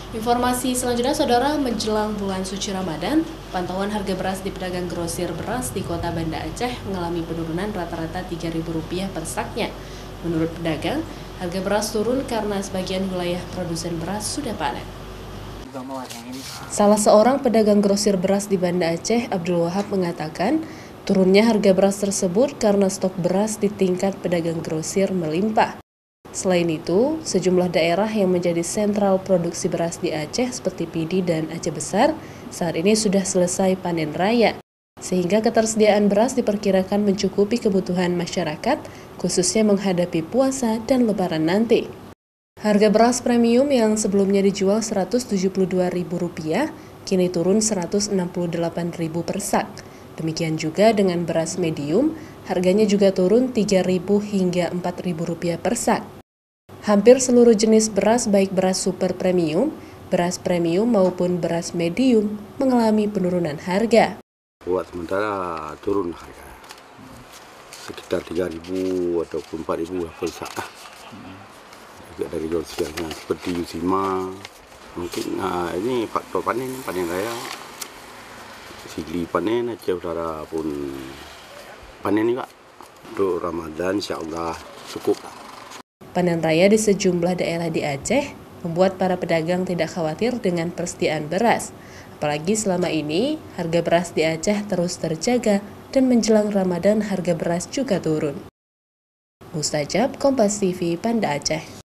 Informasi selanjutnya, Saudara, menjelang bulan suci Ramadan, pantauan harga beras di pedagang grosir beras di Kota Banda Aceh mengalami penurunan rata-rata Rp3.000 per saknya. Menurut pedagang, harga beras turun karena sebagian wilayah produsen beras sudah panen. Salah seorang pedagang grosir beras di Banda Aceh, Abdul Wahab, mengatakan turunnya harga beras tersebut karena stok beras di tingkat pedagang grosir melimpah. Selain itu, sejumlah daerah yang menjadi sentral produksi beras di Aceh seperti Pidi dan Aceh Besar saat ini sudah selesai panen raya, sehingga ketersediaan beras diperkirakan mencukupi kebutuhan masyarakat, khususnya menghadapi puasa dan lebaran nanti. Harga beras premium yang sebelumnya dijual Rp172.000 kini turun Rp168.000 per sak. Demikian juga dengan beras medium, harganya juga turun Rp3.000 hingga Rp4.000 per sak. Hampir seluruh jenis beras, baik beras super premium, beras premium maupun beras medium, mengalami penurunan harga. Buat sementara turun harga, sekitar 3.000 ataupun 4.000 per sak. Juga dari grosir seperti Yusima, mungkin ini faktor panen raya. Sigli panen, Aceh Utara pun panen juga. Untuk Ramadan insya-Allah cukup. Panen raya di sejumlah daerah di Aceh membuat para pedagang tidak khawatir dengan persediaan beras. Apalagi selama ini harga beras di Aceh terus terjaga dan menjelang Ramadan harga beras juga turun. Mustajab, Kompas TV, Banda Aceh.